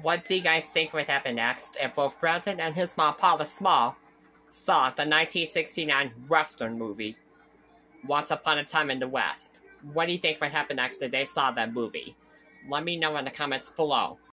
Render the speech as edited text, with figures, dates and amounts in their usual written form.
What do you guys think would happen next if both Brendon and his mom Paula saw the 1969 Western movie, Once Upon a Time in the West? What do you think would happen next if they saw that movie? Let me know in the comments below.